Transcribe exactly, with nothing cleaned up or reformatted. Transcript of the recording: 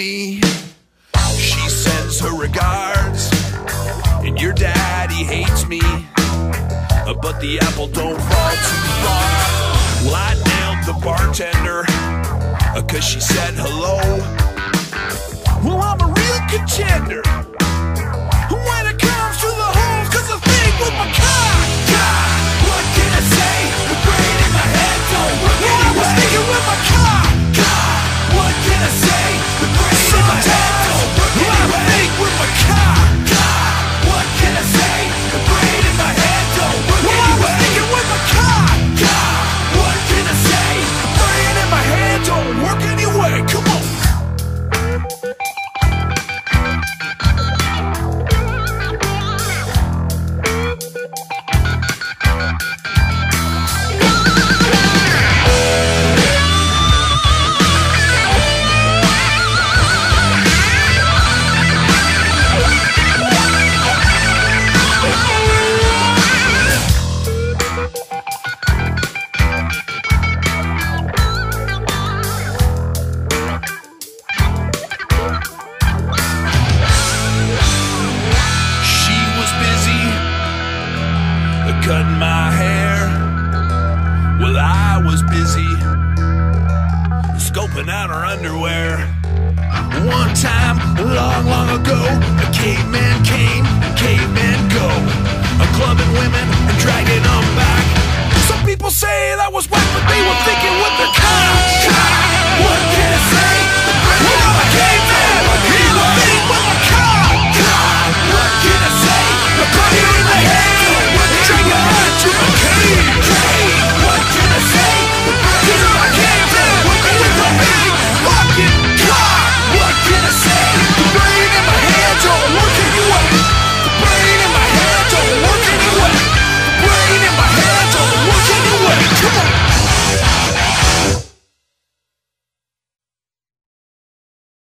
me. She sends her regards, and your daddy hates me. Uh, but the apple don't fall too far. Well, I nailed the bartender, uh, cause she said hello. Well, I'm a real contender when it comes to the holes, cause I think with my cock. God, what can I say? The brain in my head don't work anyway. Well, I was thinking with my cock. God, what can I say? The brain in my head don't work anyway. Well, I think with my cock. God, what can I say? The brain in my head don't work well, anyway. Well, I was thinking with my cock. God, what can I say? The brain in my head don't work anyway. Come on. Cutting my hair, well I was busy scoping out her underwear. One time, long, long ago, a caveman came, caveman